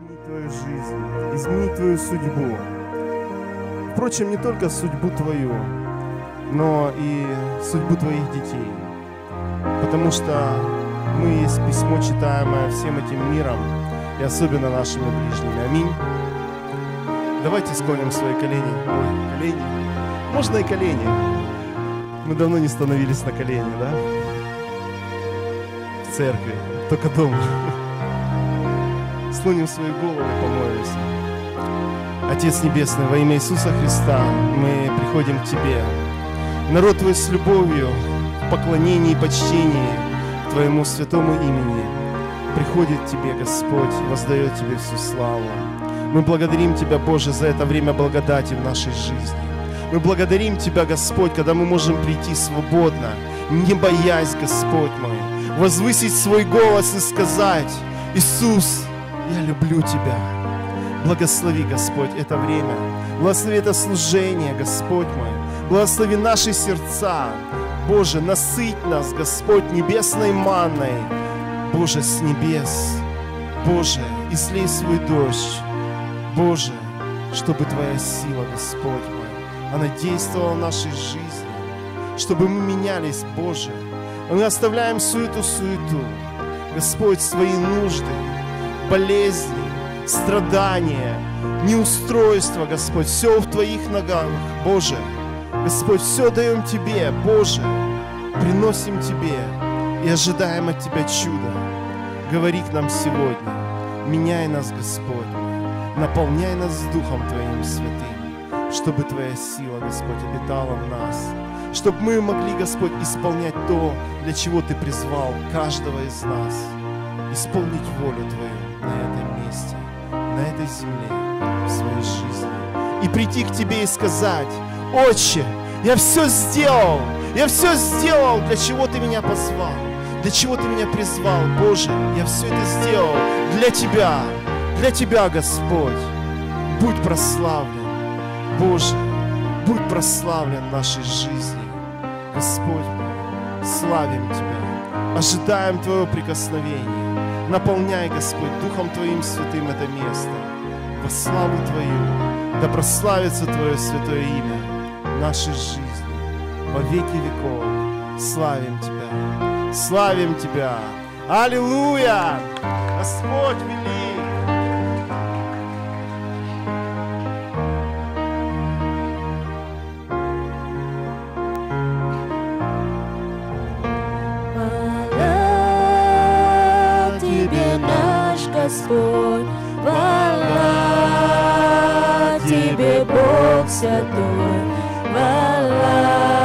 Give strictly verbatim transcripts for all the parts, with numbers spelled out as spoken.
изменить твою жизнь, изменить твою судьбу. Впрочем, не только судьбу твою, но и судьбу твоих детей. Потому что мы есть письмо, читаемое всем этим миром, и особенно нашими ближними. Аминь. Давайте склоним свои колени. Ой, колени. Можно и колени. Мы давно не становились на колени, да? В церкви, только дома. Склоним свои головы и помолимся. Отец Небесный, во имя Иисуса Христа мы приходим к Тебе. Народ Твой с любовью, в поклонении и почтении к Твоему святому имени приходит к Тебе, Господь, и воздает Тебе всю славу. Мы благодарим Тебя, Боже, за это время благодати в нашей жизни. Мы благодарим Тебя, Господь, когда мы можем прийти свободно, не боясь, Господь мой, возвысить свой голос и сказать: Иисус, я люблю Тебя. Благослови, Господь, это время. Благослови это служение, Господь мой. Благослови наши сердца. Боже, насыть нас, Господь, небесной манной. Боже, с небес. Боже, излей свой дождь. Боже, чтобы Твоя сила, Господь мой, она действовала в нашей жизни. Чтобы мы менялись, Боже. Мы оставляем суету-суету. Господь, свои нужды, болезни, страдания, неустройство, Господь, все в Твоих ногах, Боже. Господь, все даем Тебе, Боже, приносим Тебе и ожидаем от Тебя чуда. Говори к нам сегодня, меняй нас, Господь, наполняй нас Духом Твоим Святым, чтобы Твоя сила, Господь, обитала в нас, чтобы мы могли, Господь, исполнять то, для чего Ты призвал каждого из нас, исполнить волю Твою на этом месте, на этой земле, в своей жизни. И прийти к Тебе и сказать: Отче, я все сделал, я все сделал, для чего Ты меня позвал, для чего Ты меня призвал, Боже, я все это сделал для Тебя, для Тебя, Господь. Будь прославлен, Боже, будь прославлен в нашей жизни, Господь, славим Тебя, ожидаем Твоего прикосновения. Наполняй, Господь, Духом Твоим Святым это место. Во славу Твою, да прославится Твое святое имя в нашей жизни во веки веков. Славим Тебя, славим Тебя. Аллилуйя! Господь велик! Господь, хвала Тебе, Бог Святой, хвала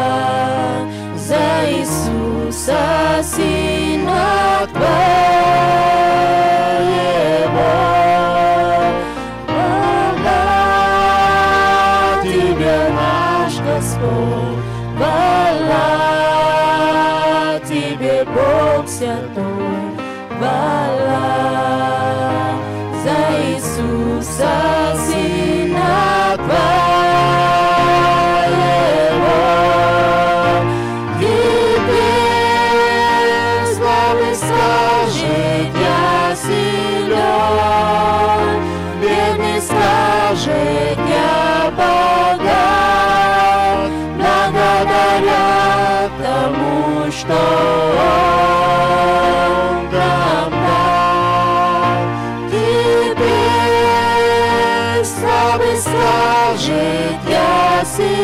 за Иисуса, Сына Твоего. Хвала Тебе, наш Господь, хвала Тебе, Бог Святой, хвала за Иисуса, Сына Твоего. Теперь славы скажет: я силен, бедный скажет: я богат, благодаря тому, что Он нам дал. Теперь слабый скажет: я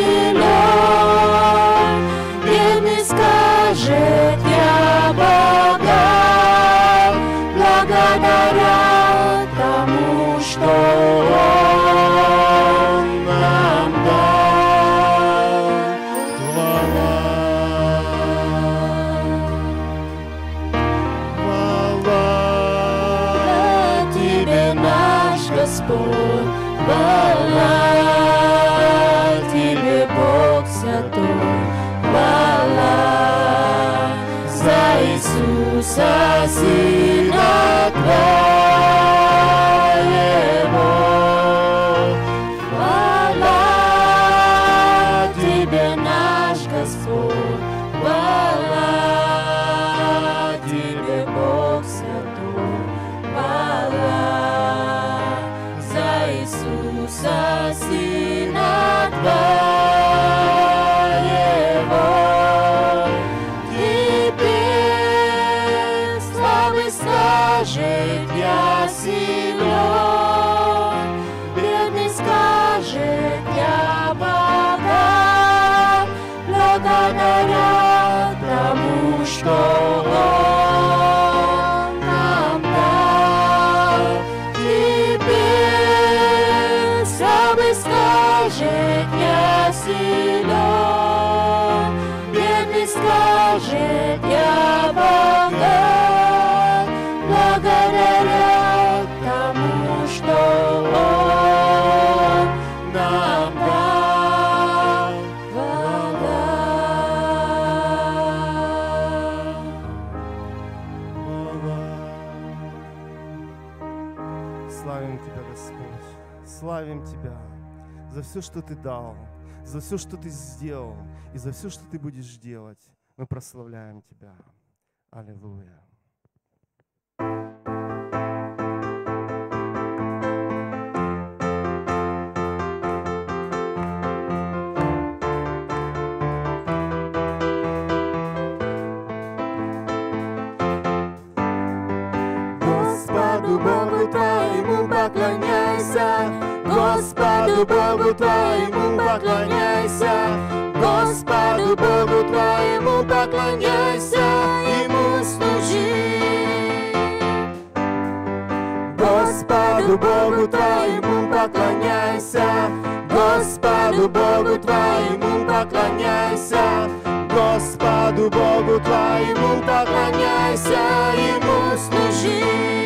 силен, бедный скажет: я богат, благодаря тому, что Он нам дал. Хвала. Господь, хвала Тебе, Бог Святой, хвала за Иисуса, Сына Твоего. Хвала Тебе, наш Господь, хвала Тебе, Бог Святой, хвала скажет, я силен, бедный скажет, я богат, благодаря тому, что Он нам дал благодать. Славим Тебя, Господь, славим Тебя за все, что Ты дал, за все, что Ты сделал, и за все, что Ты будешь делать. Мы прославляем Тебя. Аллилуйя. Господу Богу твоему поклоняйся, Господу Богу твоему поклоняйся, Господу Богу твоему поклоняйся, Ему служи. Господу Богу твоему поклоняйся, Господу Богу твоему поклоняйся, Господу Богу твоему поклоняйся, Ему служи.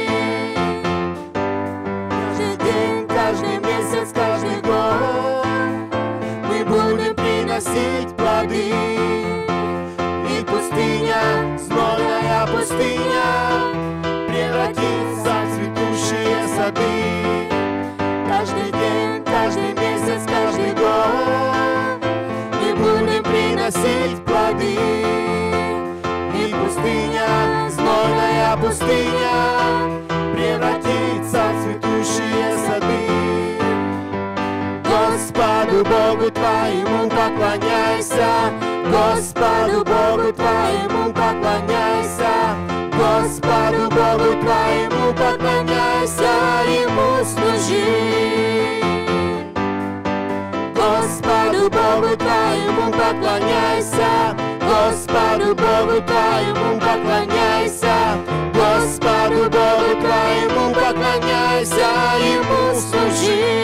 Каждый день, каждый месяц, каждый год мы будем приносить плоды. И пустыня, знойная пустыня, превратится в цветущие сады. Каждый день, каждый месяц, каждый год мы будем приносить плоды. И пустыня, знойная пустыня, превратится в цветущие сады. Господу Богу твоему поклоняйся, Господу Богу твоему поклоняйся, Господу Богу твоему поклоняйся, Ему служи. Господу Богу твоему поклоняйся, Господу Богу твоему поклоняйся, Господу Богу твоему поклоняйся, Ему служи.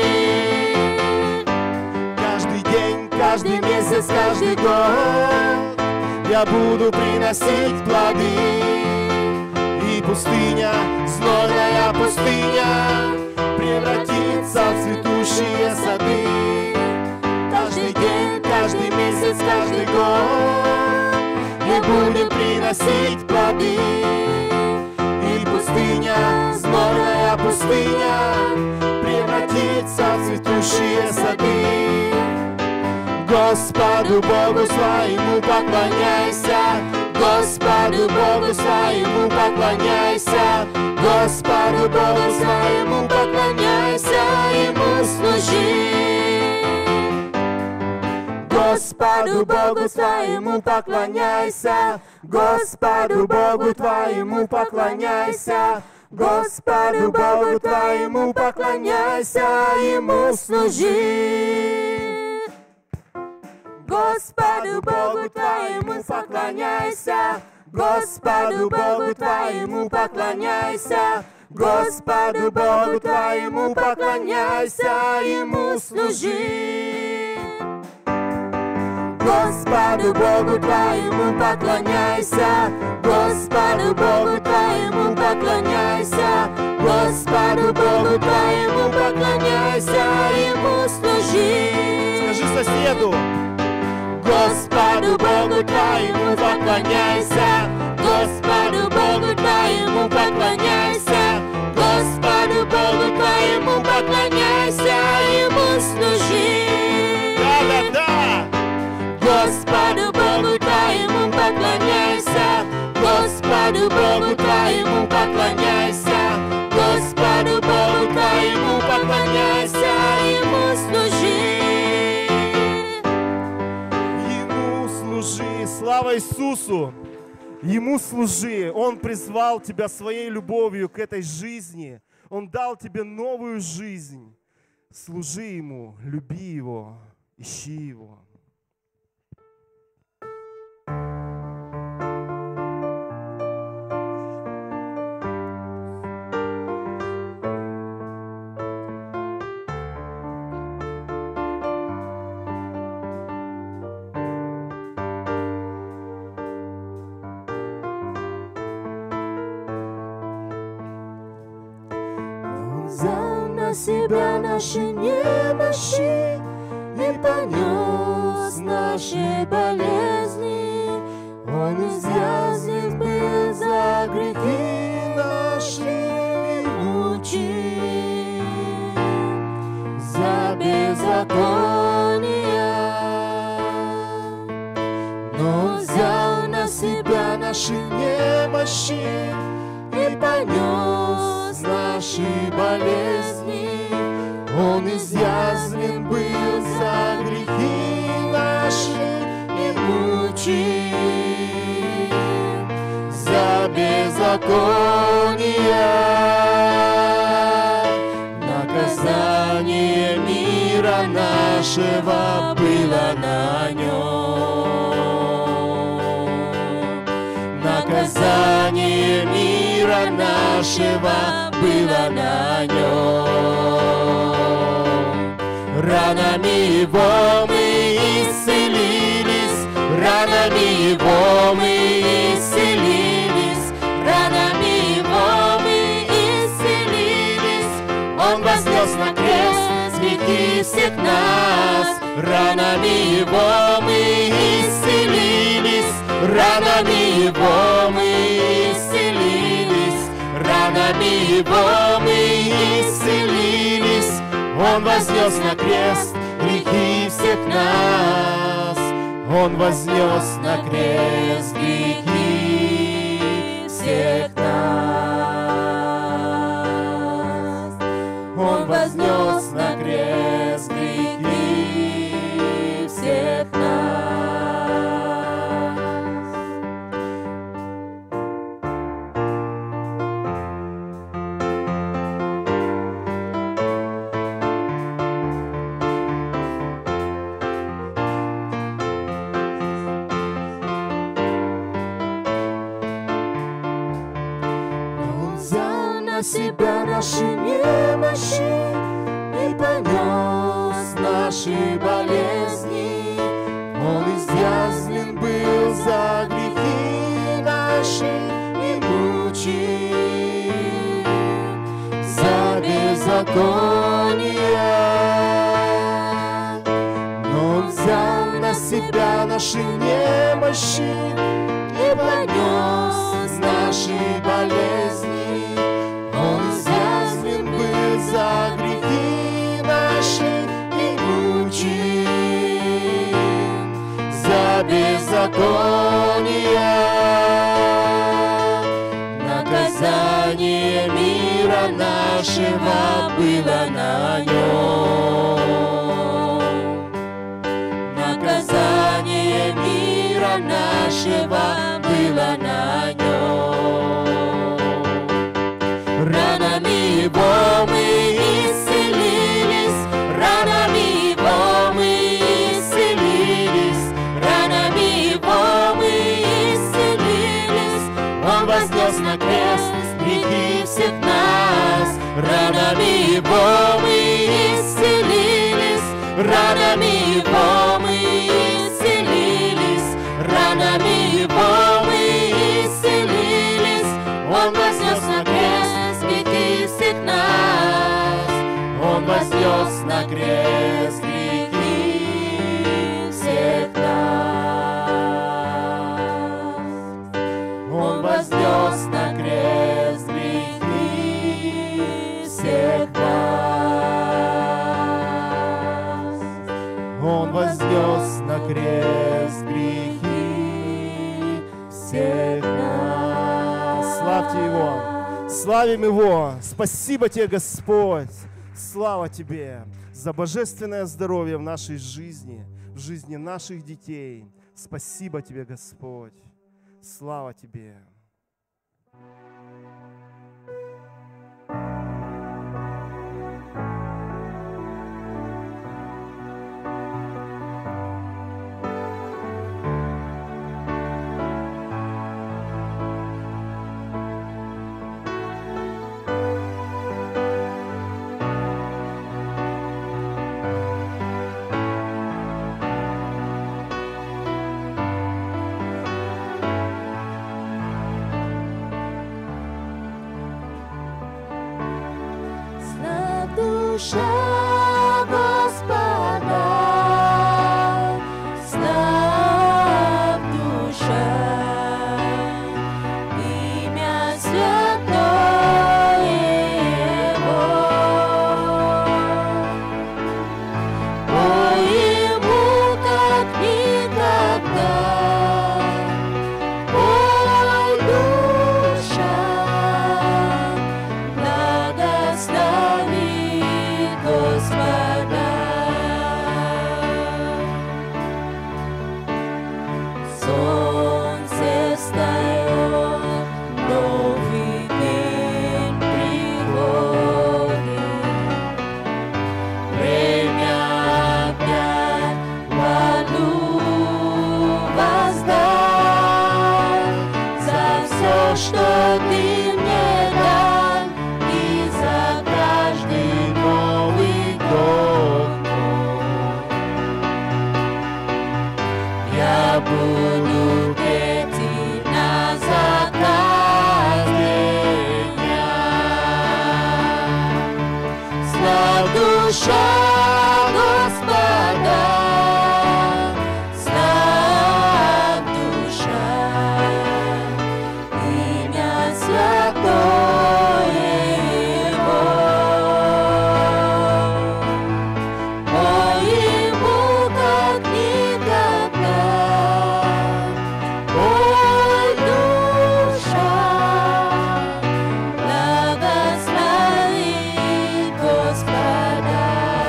Каждый день, каждый месяц, каждый год я буду приносить плоды. И пустыня, знойная пустыня, превратится в цветущие сады. Каждый день, каждый месяц, каждый год мы будем приносить плоды. И пустыня, знойная пустыня, превратится в цветущие сады. Господу Богу своему поклоняйся, Господу Богу своему поклоняйся, Господу Богу своему поклоняйся, Ему служи. Господу Богу своему поклоняйся, Господу Богу твоему поклоняйся, Господу Богу твоему поклоняйся, Ему служи. Господу Богу твоему поклоняйся, Господу Богу твоему поклоняйся, Господу Богу твоему поклоняйся, Ему служи. Господу Богу твоему поклоняйся, Господу Богу твоему поклоняйся, Господу Богу твоему поклоняйся, Ему служи. Скажи соседу. Господу Богу твоему поклоняйся, Господу Богу твоему поклоняйся, Господу Богу твоему поклоняйся, Ему служи. Да-да-да! Господу Богу твоему поклоняйся, Господу Богу твоему поклоняйся, Господу Богу твоему поклоняйся, Ему служи. Служи, слава Иисусу, Ему служи. Он призвал тебя своей любовью к этой жизни. Он дал тебе новую жизнь. Служи Ему, люби Его, ищи Его. взял на себя наши немощи и понес наши болезни. Он изъяснен был за грехи наши и мучим за беззаконие. Но взял на себя наши немощи и понес наши болезни. Он изъязвлен был за грехи наши и мучим за беззаконие. Наказание мира нашего было на нем. Наказание мира нашего было на нем. Ранами Его мы исцелились, ранами Его мы исцелились, ранами Его мы исцелились. Он вознес на крест грехи всех нас, ранами Его мы исцелились, ранами Его мы исцелились, ранами Его мы исцелились. Он вознес на крест грехи всех нас. Он вознес на крест грехи всех нас. Он вознес на крест грехи всех нас. На себя наши немощи и понес наши болезни. Он изъязвлен был за грехи наши и мучим за беззаконие. Но Он взял на себя наши немощи и понес наши болезни. Он изъязвлен был за грехи наши и мучим за беззаконие. Наказание мира нашего было на нем. Наказание мира нашего было на нем. Ранами Его мы исцелились, ранами Его мы исцелились, ранами Его мы исцелились. Он вознес на крест грехи всех нас. Ранами Его мы исцелились, ранами Его мы исцелились, ранами Его мы исцелились. Он вознес на крест всех нас. Он вознес на крест грехи всех нас. Он вознес на крест грехи всех нас. Он вознес на крест грехи всех нас. Славьте Его! Славим Его! Спасибо Тебе, Господь! Слава Тебе за божественное здоровье в нашей жизни, в жизни наших детей. Спасибо Тебе, Господь! Слава Тебе! душа Господа, славь душа, имя святое Его. Пой Ему, как никогда, пой душа, благослови Господа. Солнце встает, новый день приходит, время опять хвалу воздай за все, что Ты мне дал, и за каждый новый год. Я буду петь и на закате дня. Славь душа Господа, славь душа, имя святое Его. Пой Ему, как никогда, пой душа, благослови Господа.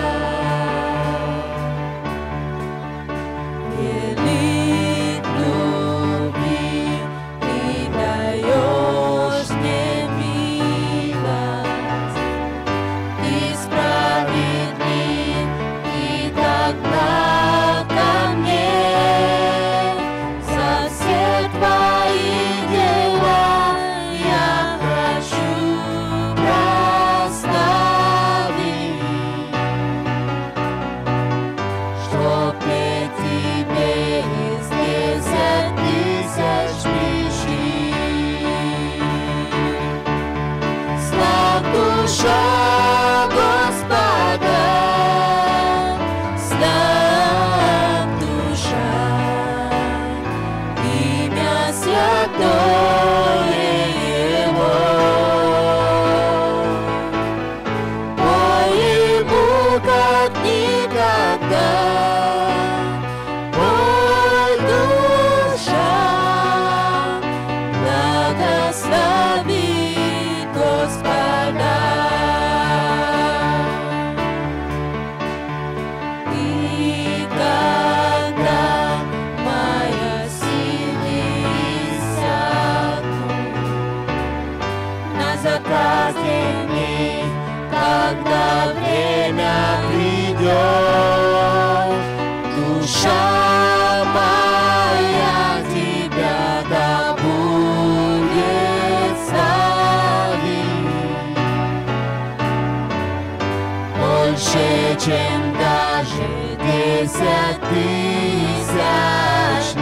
Велик любви, Ты даешь мне милость, Ты справедлив, и так благ ко мне. За все Твои дела я хочу прославить, чтоб петь Тебе из десять тысяч причин. Славь душа Господа, славь душа, имя святое Его. Пой Ему, как никогда, пой душа, благослови Господа. И когда моя силы иссякнут, на закате дней, когда время придет, душа моя Тебя да будет славить больше, чем даже десять тысяч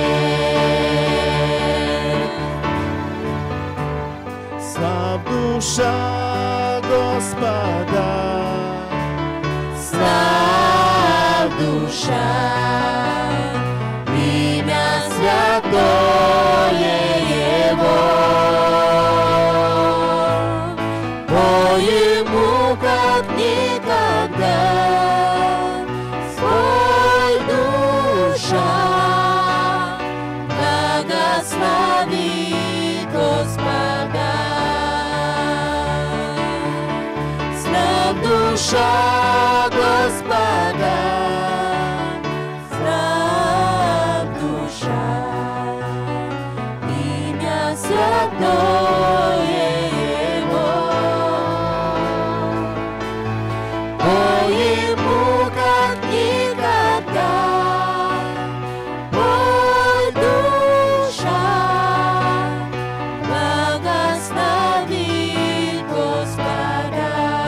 лет. Славь душа Господа, Славь душа, имя святое Его. Пой Ему, как никогда, свой душа, благослови Господа. Славь душа Господа, славь душа, имя святое Его. Пой Ему, как никогда, пой душа, благослови Господа.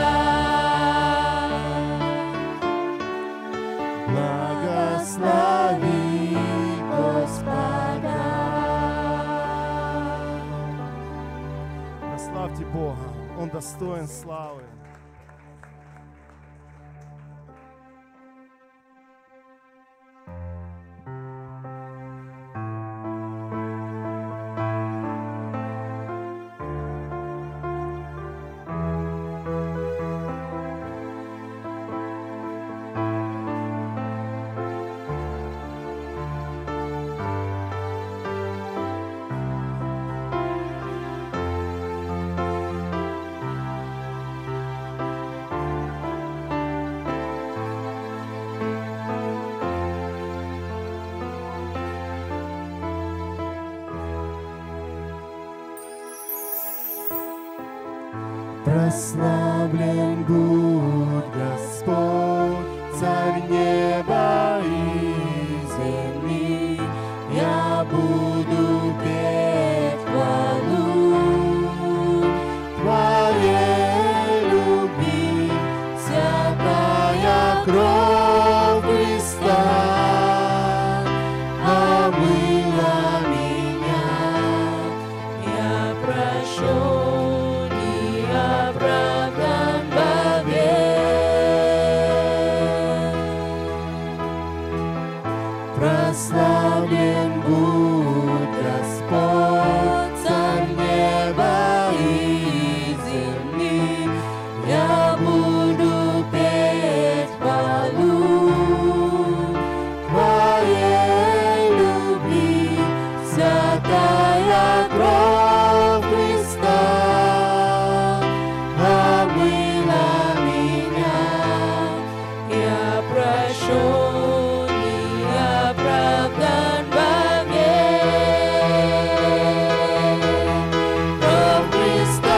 Благослови Господа. прославьте Бога, Он достоин славы. Прославлен будь Господь, Царь неба и земли. Я буду петь хвалу Твоей любви, святая кровь Христа омыла меня. Я прощен и оправдан вовек. Прославлен будь Господь, Царь неба и земли. Я буду петь хвалу Твоей любви, святая кровь Христа омыла меня. Я прощен и оправдан вовек. Кровь Христа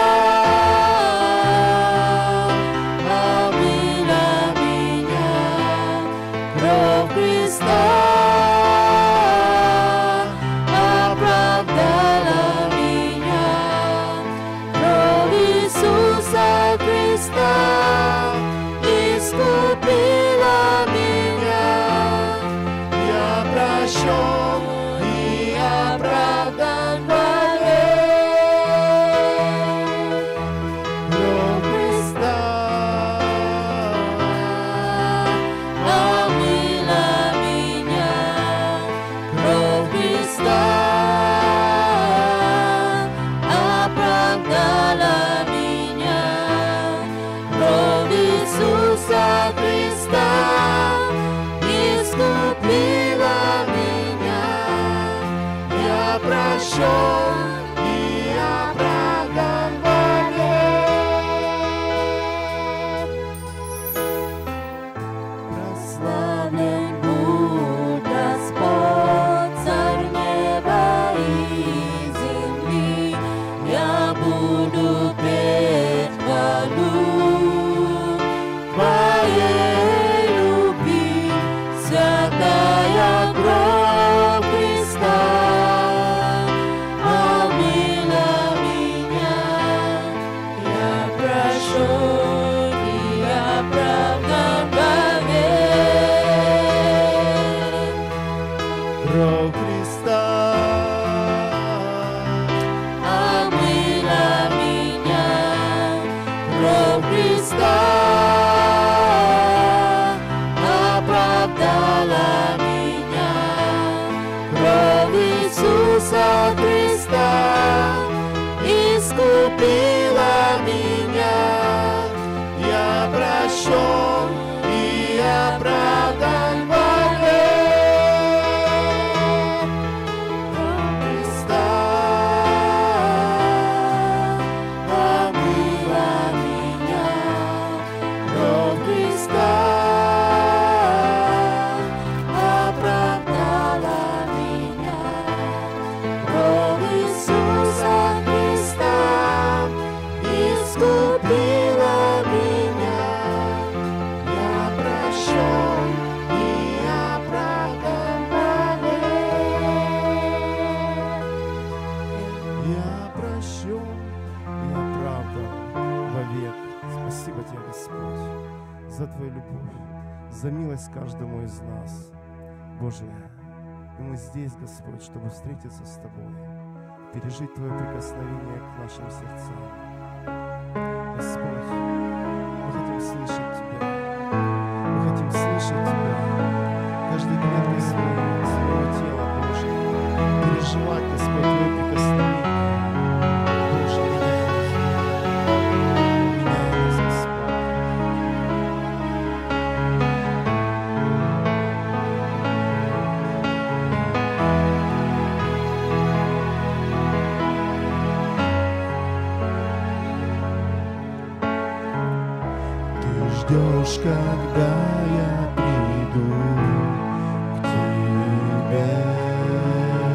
омыла меня. Кровь Христа оправдала меня. Кровь Иисуса Христа искупила меня. Я прощен и оправдан вовек. Кровь Христа омыла меня. Кровь Христа оправдала меня. Кровь Иисуса Христа искупила меня. Я прощен и оправдан вовек. Прославлен будь Господь, Царь неба и земли. Я буду петь хвалу Твоей любви, святая кровь Христа омыла меня. Я прощен и оправдан вовек. Кровь Христа омыла меня. Кровь Христа оправдала меня. Кровь Иисуса Христа искупила меня. Я прощен и оправдан вовек. Кровь Христа омыла меня. Кровь Христа оправдала меня. Кровь Иисуса Христа искупила меня. Я прощен и оправдан вовек. Я прощен и оправдан вовек. Спасибо Тебе, Господь, за Твою любовь, за милость каждому из нас. Боже, и мы здесь, Господь, чтобы встретиться с Тобой, пережить Твое прикосновение к нашим сердцам. Господь, мы хотим слышать Тебя, мы хотим слышать Тебя, каждой клеткой своего, своего тела, Боже, переживать, Господь, Твое прикосновение. Боже, меняй нас, меняй нас, Господь. Ждешь, когда я приду к тебе,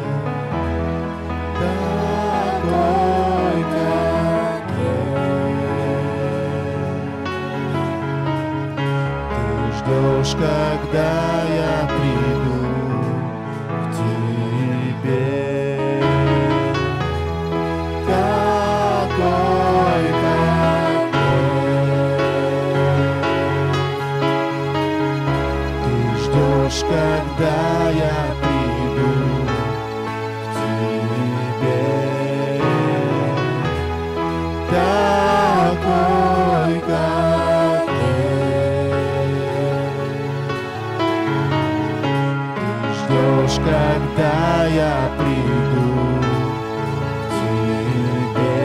такой, как есть. ждешь, когда я приду к тебе. Такой, как ты. Ты ждешь, когда я приду к тебе. Такой, как ждешь, когда я приду к тебе.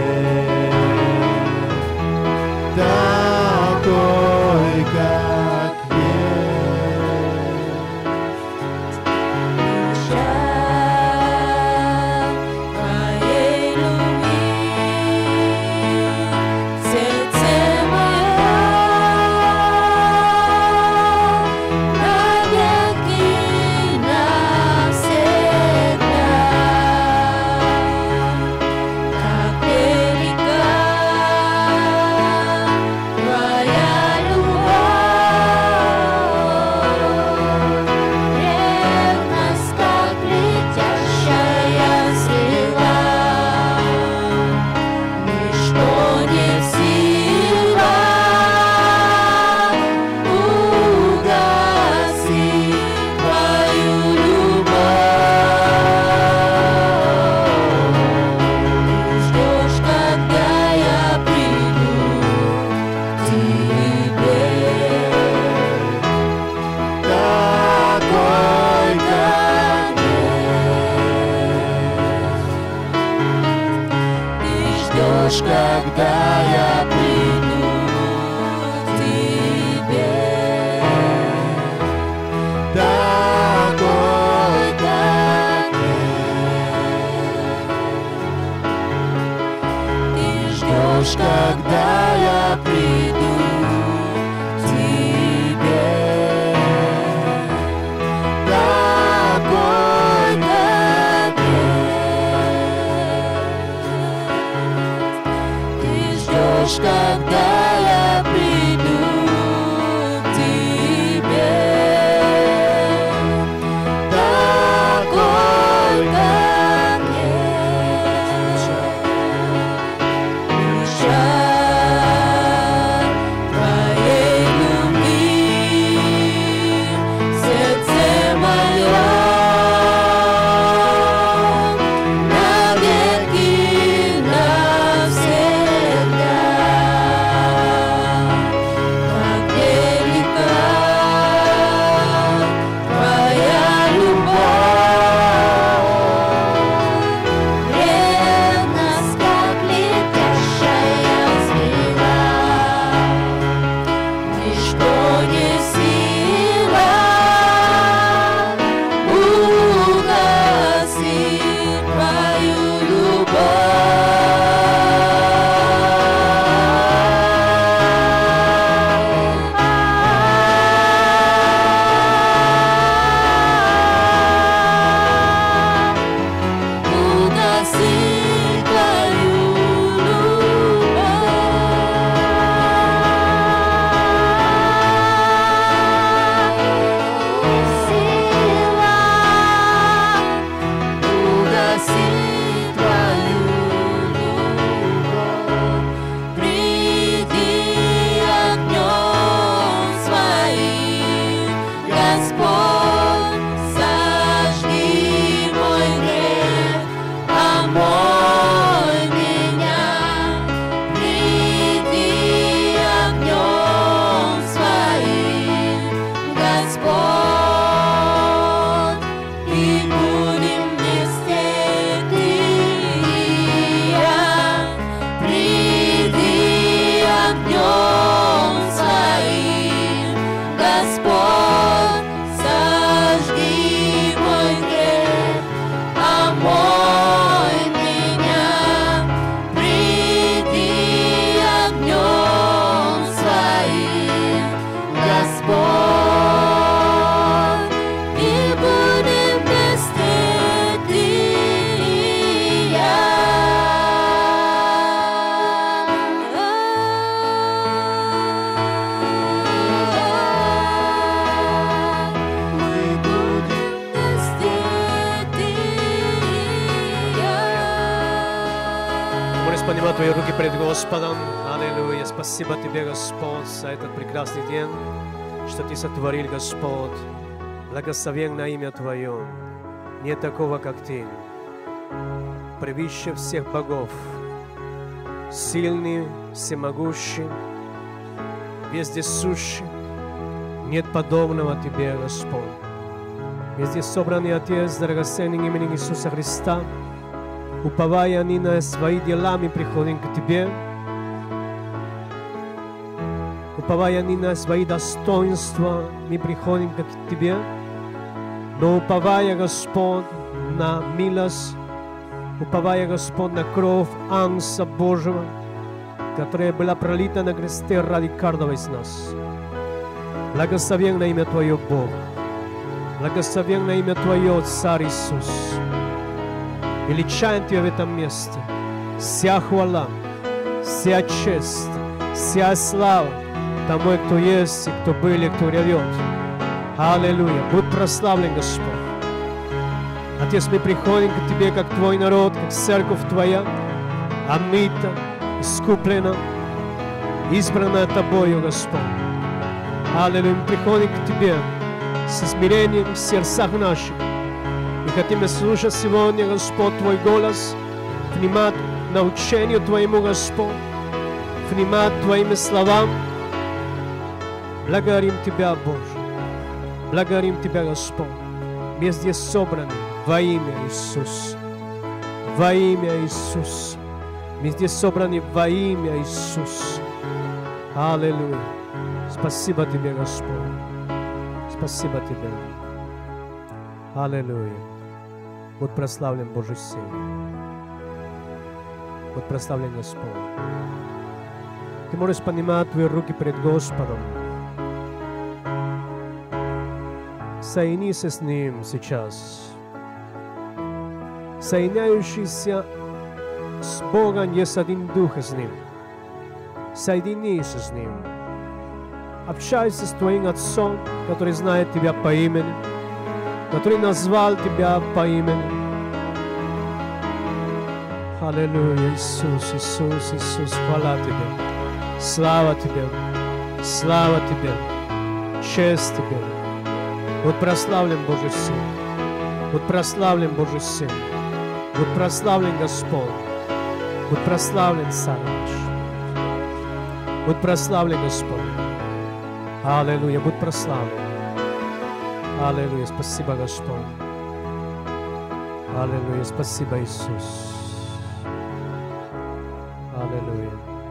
Такой, как есть. Душа твоей любви, сердце мое навеки навсегда. пред Господом. Аллилуйя. Спасибо Тебе, Господь, за этот прекрасный день, что Ты сотворил, Господь. Благословенно имя Твое. Нет такого, как Ты. Превыше всех богов. Сильный, всемогущий, вездесущий. Нет подобного Тебе, Господь. Везде собранный Отец, драгоценный именем Иисуса Христа, уповая они на свои дела, мы приходим к Тебе. Уповая они на свои достоинства, мы приходим к Тебе. Но уповая, Господь, на милость, уповая, Господь, на кровь Агнца Божьего, которая была пролита на кресте ради каждого из нас. Благословен на имя Твое, Бог. Благословен на имя Твое, Царь Иисус. Величаем Тебя в этом месте. Вся хвала, вся честь, вся слава тому, кто есть, и кто был, и кто грядет. Аллилуйя. Будь прославлен, Господь. Отец, мы приходим к Тебе, как Твой народ, как церковь Твоя, омыта, искуплена, избрана Тобою, Господь. Аллилуйя. Мы приходим к Тебе с смирением в сердцах наших. Мы хотим слушать сегодня, Господь, Твой голос, внимать научению Твоему, Господь, внимать Твоим словам. Благодарим Тебя, Боже. Благодарим Тебя, Господь. Мы здесь собраны во имя Иисуса. Во имя Иисуса. Мы здесь собраны во имя Иисуса. Аллилуйя. Спасибо Тебе, Господь. Спасибо Тебе. Аллилуйя. Будь прославлен, Божий Сын. Будь прославлен, Господь. Ты можешь поднимать твои руки перед Господом. Соединись с Ним сейчас. Соединяющийся с Богом есть один Дух с Ним. Соединись с Ним. Общайся с Твоим Отцом, который знает Тебя по имени, который назвал Тебя по имени. Аллилуйя, Иисус, Иисус, Иисус, хвала Тебе, слава Тебе, слава Тебе, честь Тебе. Будь прославлен, Божий Сын, будь прославлен, Божий Сын, будь прославлен, Господь, будь прославлен, Царь наш, будь прославлен, Господь. Аллилуйя, будь прославлен. Аллилуйя, спасибо, Господь. Аллилуйя, спасибо, Иисус. Аллилуйя.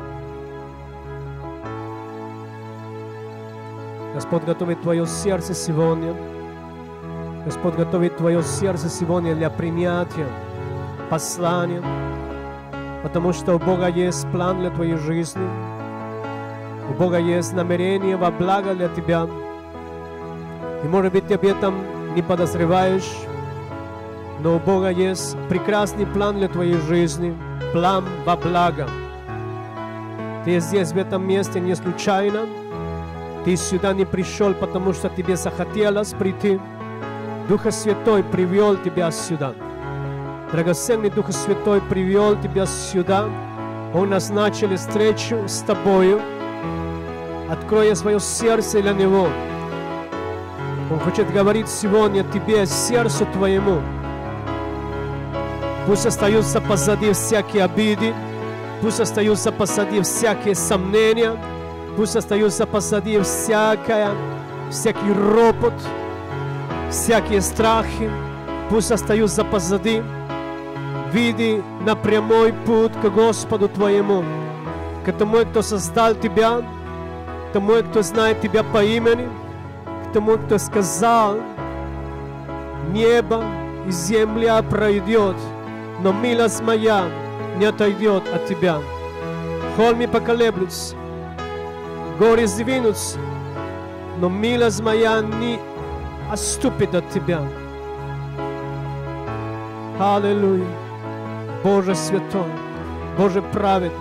Господь готовит твое сердце сегодня. Господь готовит твое сердце сегодня для принятия послания, потому что у Бога есть план для твоей жизни. У Бога есть намерение во благо для тебя. И, может быть, ты об этом не подозреваешь, но у Бога есть прекрасный план для твоей жизни, план во благо. Ты здесь, в этом месте, не случайно. Ты сюда не пришел, потому что тебе захотелось прийти. Дух Святой привел тебя сюда. Драгоценный Дух Святой привел тебя сюда. Он назначил встречу с тобою. Открой свое сердце для Него. Он хочет говорить сегодня тебе, сердцу твоему. Пусть остаются позади всякие обиды, пусть остаются позади всякие сомнения, пусть остаются позади всякое, всякий ропот, всякие страхи, пусть остаются позади. Види на прямой путь к Господу твоему, к тому, кто создал тебя, к тому, кто знает тебя по имени, к тому, кто сказал: небо и земля пройдет, но милость моя не отойдет от тебя. Холмы поколеблются, горы сдвинутся, но милость моя не отступит от тебя. Аллилуйя. Боже святой, Боже праведный,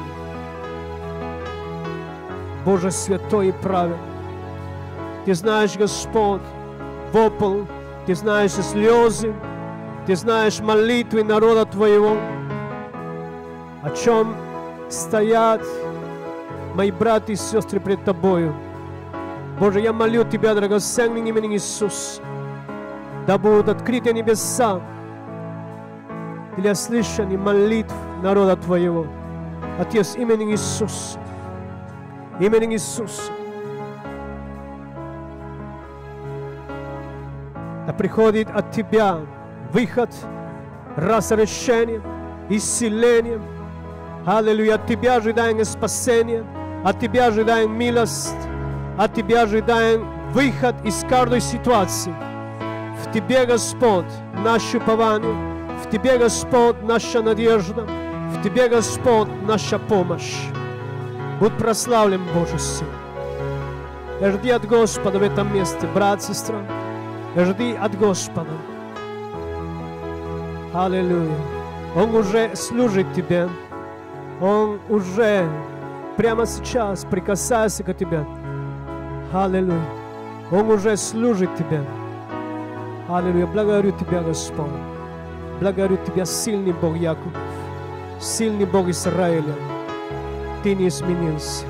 Боже святой и праведный. Ты знаешь, Господь, вопль, Ты знаешь слезы, Ты знаешь молитвы народа Твоего, о чем стоят мои братья и сестры пред Тобою. Боже, я молю Тебя, драгоценный именем Иисус, да будут открыты небеса для слышания молитв народа Твоего. Отец, именем Иисуса, именем Иисуса. Да приходит от Тебя выход, разрешение, исцеление. Аллилуйя. От Тебя ожидаем спасения, от Тебя ожидаем милость, от Тебя ожидаем выход из каждой ситуации. В Тебе, Господь, наше упование, в Тебе, Господь, наша надежда, в Тебе, Господь, наша помощь. Будь прославлен, Божий Сын. Жди от Господа в этом месте, брат, сестра. Жди от Господа. Аллилуйя. Он уже служит Тебе. Он уже прямо сейчас прикасается к Тебе. Аллилуйя. Он уже служит Тебе. Аллилуйя. Благодарю Тебя, Господь. Благодарю Тебя, сильный Бог Яков, сильный Бог Израиля. Ты не изменился.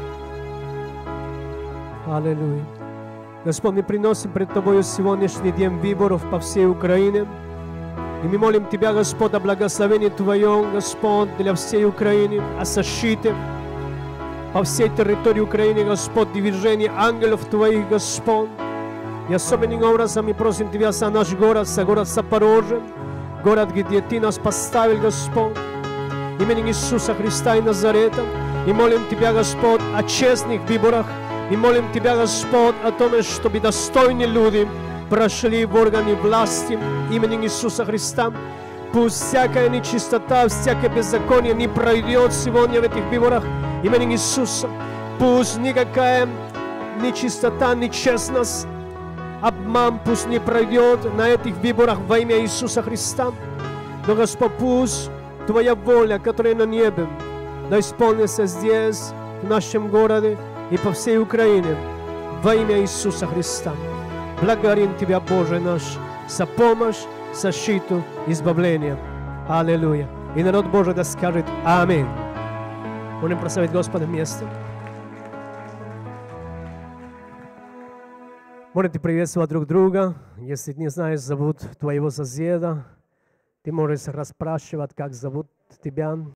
Аллилуйя. Господь, мы приносим пред Тобою сегодняшний день выборов по всей Украине. И мы молим Тебя, Господь, о благословении Твоем, Господь, для всей Украины, о защите по всей территории Украины, Господь, движение ангелов Твоих, Господь. И особенным образом мы просим Тебя за наш город, за город Запорожье, город, где Ты нас поставил, Господь, именем Иисуса Христа и Назарета. И молим Тебя, Господь, о честных выборах. И молим Тебя, Господь, о том, чтобы достойные люди прошли в органы власти именем Иисуса Христа. Пусть всякая нечистота, всякое беззаконие не пройдет сегодня в этих выборах именем Иисуса. Пусть никакая нечистота, нечестность, обман пусть не пройдет на этих выборах во имя Иисуса Христа. Но, Господь, пусть Твоя воля, которая на небе, да исполнится здесь, в нашем городе и по всей Украине во имя Иисуса Христа. Благодарим Тебя, Боже наш, за помощь, защиту, избавление. Аллилуйя. И народ Божий да скажет Аминь. Будем прославить Господа вместе. Можете приветствовать друг друга. Если не знаешь, зовут твоего соседа, ты можешь расспрашивать, как зовут тебя.